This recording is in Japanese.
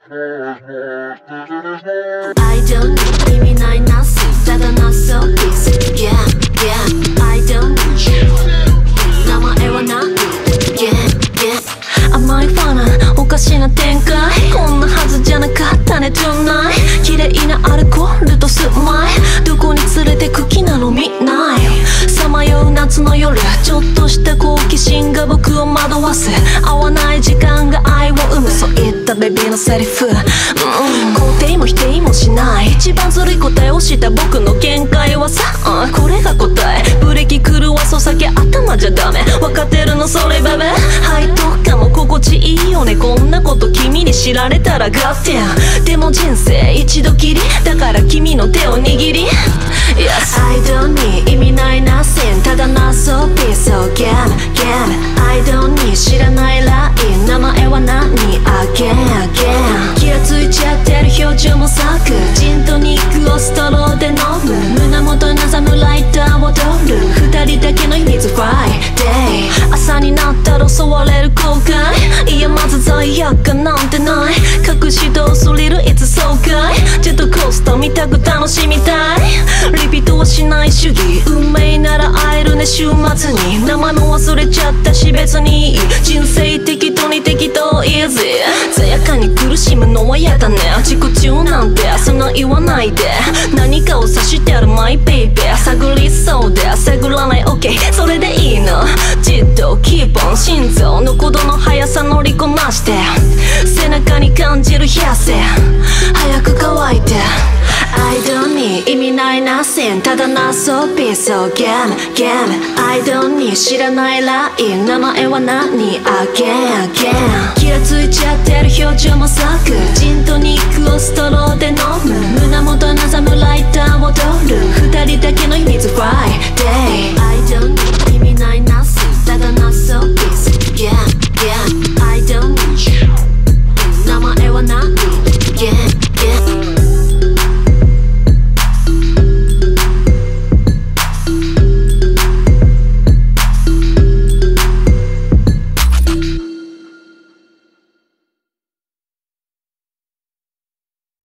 I don't need 意味ないなすただなそう This Yeah Yeah I don't need 名前は何 Yeah Yeah 甘いファナおかしな展開こんなはずじゃなかったね Tonight 綺麗なアルコールとスマイルどこに連れてく気なの見ないさまよう夏の夜ちょっとした好奇心が僕を惑わす合わない時間が愛を生むそういったベビーのセリフ、肯定も否定もしない一番ずるい答えをした僕の限界はさ、これが答えブレーキ狂わそう酒頭じゃダメ分かってるのそれベベ背徳感も心地いいよねこんなこと君に知られたらガッテンでも人生一度きりだから君の手を握り Yes I don't need 意味ないなせんただなそう Piece of game I don't need 知らないライン名前は何 Again 気がついちゃってる表情も咲くジントニックをストローで飲む胸元に望むライターを踊る二人だけの秘密 Friday 朝になったら襲われる後悔いやまず罪悪感なんてない隠し通すリルいつ爽快ジェットコースター見たく楽しみたいリピートはしない主義運命なら会えるね週末に名前も忘れちゃったし別にいい人生適当に適当 Easy 罪悪感に苦しむのは嫌だね自己中なんてそんな言わないで何かを指してあるマイベイベー探りそうで探らない OK それでいいのじっとキープオン心臓の鼓動の速さ乗りこなして背中に感じる冷や汗早く乾いてI don't need 意味ないなせんただなそう Piece of game I don't need 知らないライン名前は何 Again 気がついちゃって